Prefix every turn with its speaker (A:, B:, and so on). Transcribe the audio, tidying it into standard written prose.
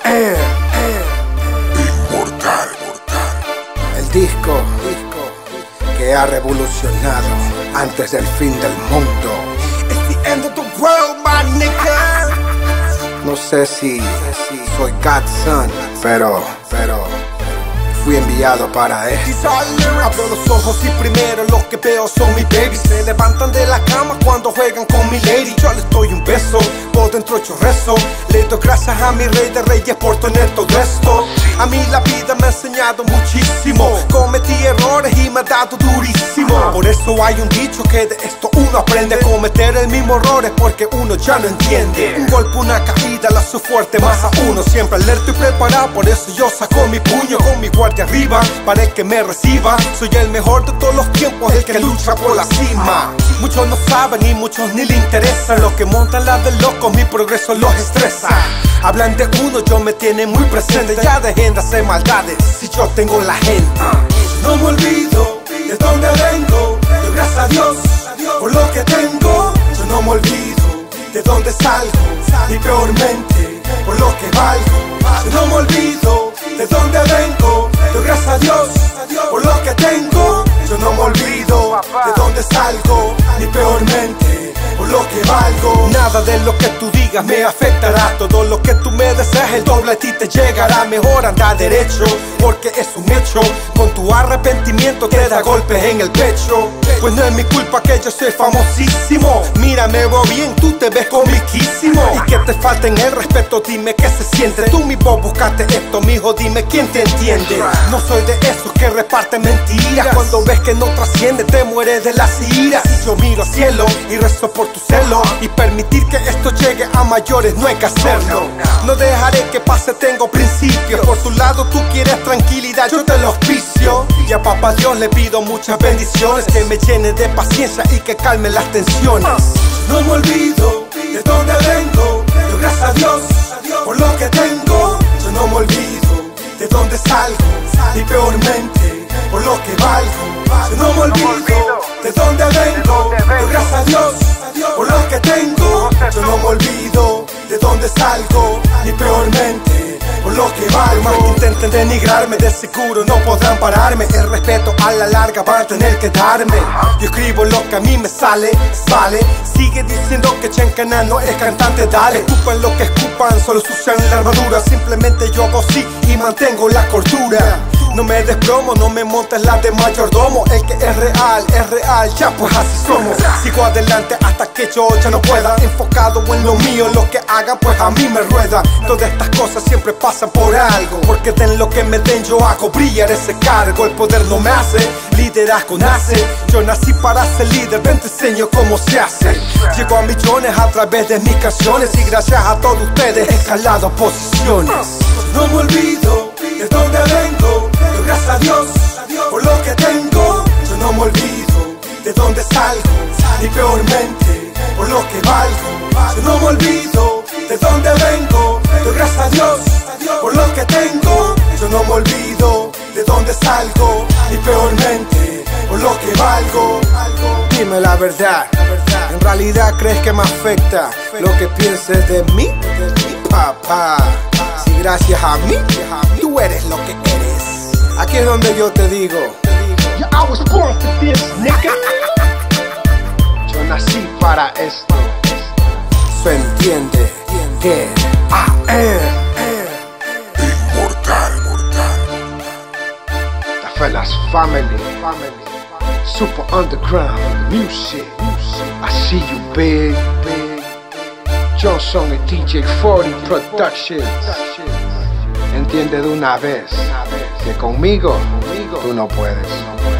A: Inmortal.
B: El disco que ha revolucionado antes del fin del mundo.
C: It's the end of the world, my nigga.
B: No sé si soy God's son, pero fui enviado para esto.
C: Abro los ojos y primero lo que veo son mis babies. Se levantan de la cama cuando juegan con mi lady. Yo les doy un beso, por dentro yo rezo. Le doy gracias a mi rey de reyes por tener todo esto. A mí la vida me ha enseñado muchísimo. Cometí errores y me ha dado durísimo. Por eso hay un dicho que de esto uno aprende a cometer el mismo error es porque uno ya no entiende. Un golpe, una caída, la hace fuerte más a uno. Siempre alerta y preparado, por eso yo saco mi puño con mi guardia arriba, para el que me reciba. Soy el mejor de todos los tiempos, el que lucha por la cima. Muchos no saben y muchos ni le interesan. Los que montan la de locos, mi progreso los estresa. Hablan de uno, yo me tiene muy presente. Ya dejen de hacer maldades, si yo tengo la gente. No me olvido de dónde vengo. Doy gracias a Dios por lo que tengo. Yo no me olvido de dónde salgo, ni peormente por lo que valgo. Yo no me olvido de dónde vengo. Doy gracias a Dios por lo que tengo. Yo no me olvido de dónde salgo, ni peormente por lo que valgo. Nada de lo que tú digas me afectará. Todo lo que tú me deseas, el doble a ti te llegará. Mejor anda derecho, porque es un hecho. Con tu arrepentimiento te da golpes en el pecho. Pues no es mi culpa que yo soy famosísimo. Mira, me veo bien, tú te ves comiquísimo. Y que te falta en el respeto, dime qué se siente. Tú mismo buscaste esto, mijo, dime quién te entiende. No soy de esos que reparten mentiras. Cuando ves que no trasciende, te mueres de las iras. Yo miro al cielo y rezo por tu celo. Y permitir que esto llegue a mayores no hay que hacerlo. No dejaré que pase, tengo principios. Por tu lado tú quieres tranquilidad, yo te lo auspicio. Y a papá Dios le pido muchas bendiciones, que me llene de paciencia y que calme las tensiones. No me olvido de dónde vengo. Doy gracias a Dios por lo que tengo. Yo no me olvido de dónde salgo, ni peormente por lo que valgo. Yo no me olvido de dónde vengo. Doy gracias a Dios por lo que tengo. Yo no me olvido de dónde salgo, ni peormente por lo que valgo. Más que intenten denigrarme, de seguro no podrán pararme. El respeto a la larga van a tener que darme. Yo escribo lo que a mí me sale, vale. Sigue diciendo que Chencana no es cantante, dale. Escupan lo que escupan, solo sucian la armadura. Simplemente yo hago sí y mantengo la cordura. No me desplomo, no me montes la de mayordomo. El que es real, ya pues así somos. Sigo adelante hasta que yo ya no pueda. Enfocado en lo mío, lo que hagan pues a mí me rueda. Todas estas cosas siempre pasan por algo, porque den lo que me den, yo hago brillar ese cargo. El poder no me hace, liderazgo nace. Yo nací para ser líder, ven te enseño cómo se hace. Llego a millones a través de mis canciones. Y gracias a todos ustedes he escalado posiciones. No me olvido de dónde vengo. Doy gracias a Dios por lo que tengo. Yo no me olvido de dónde salgo, ni peormente por lo que valgo. Yo no me olvido de dónde vengo. Doy gracias a Dios por lo que tengo. Yo no me olvido de dónde salgo, ni peormente por lo que valgo.
B: Dime la verdad, ¿en realidad crees que me afecta lo que pienses de mí? Papá, si gracias a mí, tú eres lo que eres. Aquí es donde yo te digo,
C: I was born for this, nigga.
B: yo nací para esto. Se entiende que
A: Inmortal.
B: The Fellas Family, Super Underground Music. I see you big. Johnson y DJ 40 Productions. Entiende de una vez que conmigo tú no puedes.